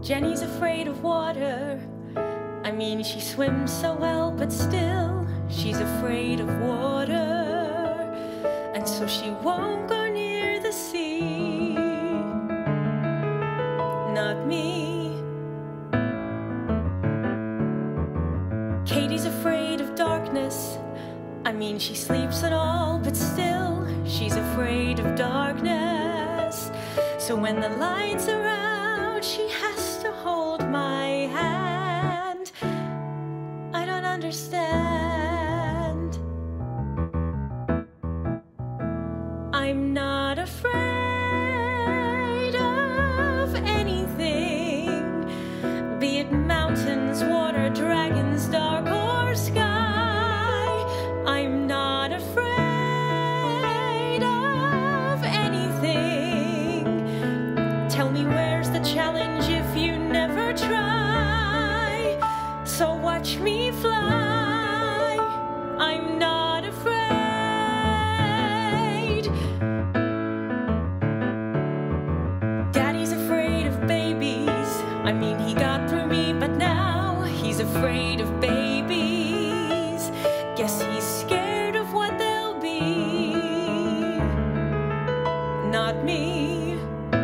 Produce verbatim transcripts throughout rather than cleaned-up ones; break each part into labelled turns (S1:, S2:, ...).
S1: Jenny's afraid of water. I mean, she swims so well, but still, she's afraid of water. And so she won't go near the sea. Not me. Katie's afraid of darkness. I mean, she sleeps and all, but still, she's afraid of darkness. So when the lights are out, she has to hold my hand. I don't understand. I'm not afraid of anything, be it mountains, water, dragons, dark or sky. I'm not afraid of anything. Tell me, where's the challenge if you never try? So watch me fly. I'm not afraid. Daddy's afraid of babies. I mean, he got through me, but now he's afraid of babies. Guess he's scared of what they'll be. Not me.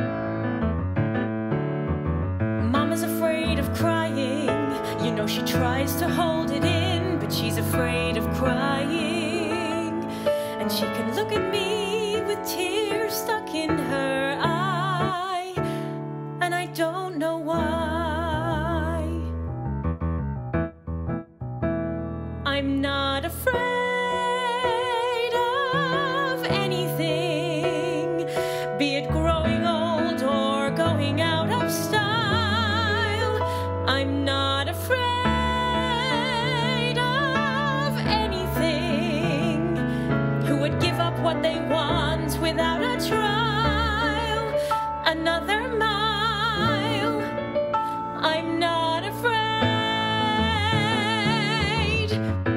S1: Mama's afraid of crying. You know, she tries to hold it in, but she's afraid of crying. And she can look at me with tears stuck in her eye, and I don't know why. I'm not afraid of anything, be it growing old or going out of style. I'm not afraid of anything. Who would give up what they want without a trial? Another mile. I'm not afraid.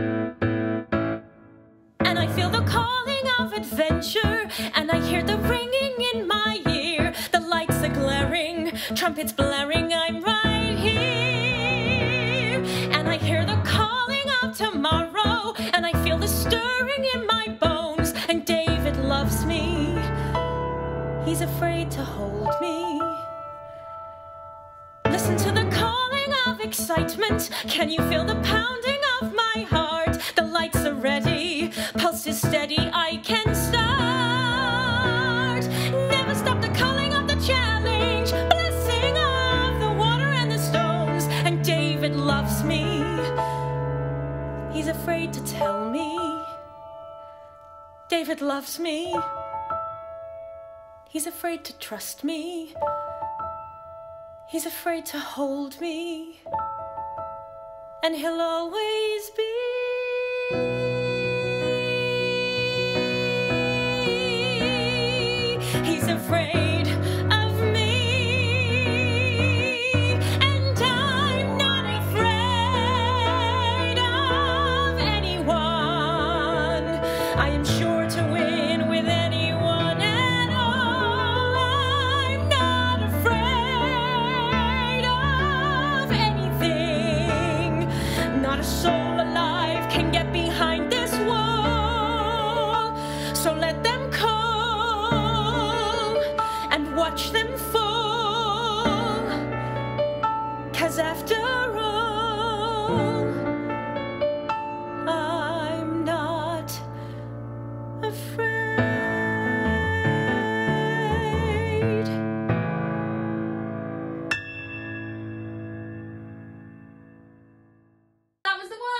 S1: And I feel the calling of adventure, and I hear the ringing in my ear. The lights are glaring, trumpets blaring, I'm right here. And I hear the calling of tomorrow, and I feel the stirring in my bones. And David loves me. He's afraid to hold me. Listen to the calling of excitement. Can you feel the pounding of my heart? The lights are ready, pulse is steady, I can start. Never stop the calling of the challenge, blessing of the water and the stones. And David loves me. He's afraid to tell me. David loves me. He's afraid to trust me. He's afraid to hold me. And he'll always be. He's afraid of me. And I'm not afraid of anyone. I am sure to win with anyone at all. I'm not afraid of anything. Not a soul alive can get behind this wall. So let them call and watch them fall. 'Cause after all, I'm not afraid. That was the one.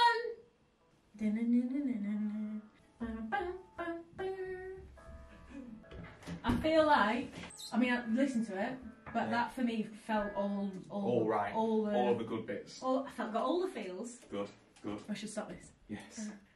S1: I feel like, I mean, I listened to it, but
S2: Yeah.
S1: that for me felt all, all,
S2: All right.
S1: all the,
S2: all of the good bits.
S1: all, I felt got all the feels.
S2: Good, good.
S1: I should stop this.
S2: Yes.